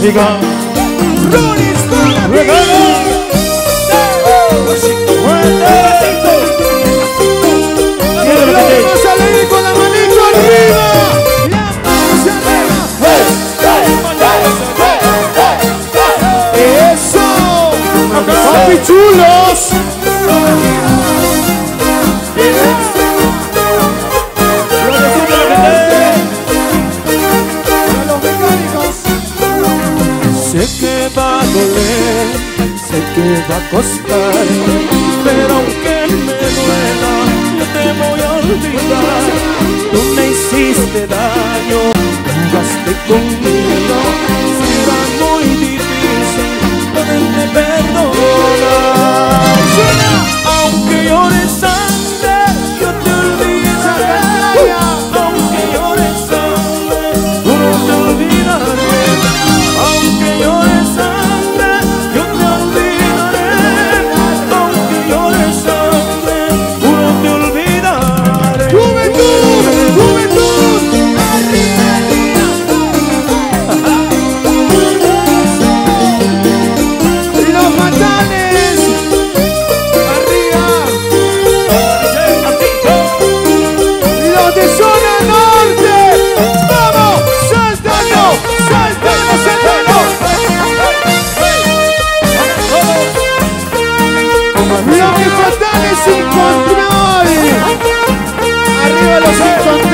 música. Rollins para ti. Vamos a leer con la manito arriba. La mano arriba. Eso. Papi chulos. Sé que va a doler, sé que va a costar, pero aunque me duela, yo te voy a olvidar. Tú me hiciste daño, jugaste conmigo, será muy difícil poderte perdonar. Aunque llores sangre, yo te olvidaré. Aunque llores sangre, yo no te olvidaré. Aunque llores sangre, yo te olvidaré. Aunque llores sangre, yo no te olvidaré. ¡Juventud! ¡Juventud! ¡Los Matanes! ¡Arriba! ¡Los de zona norte! ¡Vamos! ¡Saltando! ¡Saltando! ¡Saltando! Los Fatales sin control. Arriba los sin control.